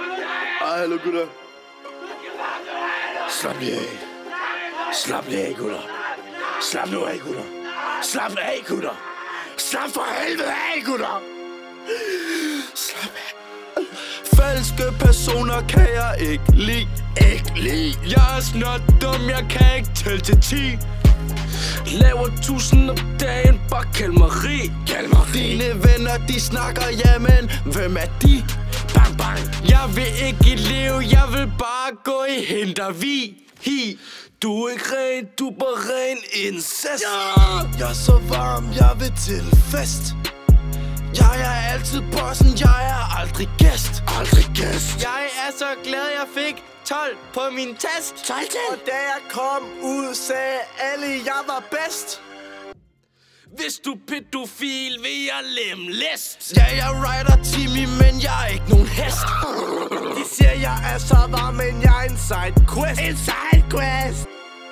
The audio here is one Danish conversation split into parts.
Ej, hallo gutter. Slap lige af. Slap lige af, gutter. Slap nu af, gutter. Slap af, gutter. Slap for helvede af, gutter. Slap af. Falske personer kan jeg ikke lide. Ikke lide. Jeg er snart dum, jeg kan ikke tælle til 10. Laver 1000 om dagen, bare kald mig rig. Kald mig rig. Dine venner, de snakker, jamen, hvem er de? Bang, bang. Jeg vil ikke leve, jeg vil bare gå i Hintervig. Hi. Du er ikke ren, du er bare ren incest. Jeg er så varm, jeg vil til fest. Jeg er altid bossen, jeg er aldrig gæst. Aldrig gæst. Jeg er så glad, jeg fik 12 på min test. 12 til. Og da jeg kom ud, sagde alle, jeg var bedst. Hvis du pædofil, vil jeg lemlæst. Ja, jeg rider Timmy, men jeg er ikke nogen hest. De siger, jeg er så varm, men jeg er en sidequest. En sidequest.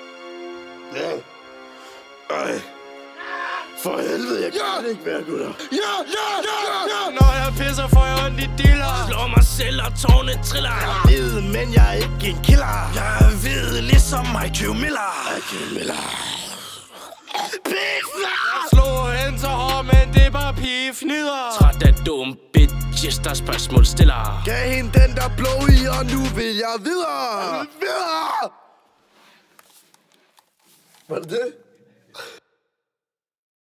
Ej. For helvede, jeg kan ikke være, gutter. Ja. Når jeg pisser, får jeg ondt i diller. Slår mig selv, og tårne triller. Jeg er hvid, men jeg er ikke en killer. Jeg er hvid, ligesom IQ Miller. IQ Miller. Pifler! Slår hen så hårdt, men det er bare pifnider. Træt af dum bitches, der spørgsmål stiller. Gav hende den der blå i, og nu vil jeg videre. Videre! Var det det?